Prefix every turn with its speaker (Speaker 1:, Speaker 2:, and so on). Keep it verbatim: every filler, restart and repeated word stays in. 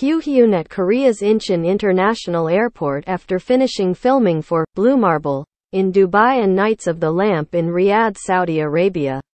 Speaker 1: Kyuhyun at Korea's Incheon International Airport after finishing filming for Bluemarble in Dubai and Knights of the Lamp in Riyadh, Saudi Arabia.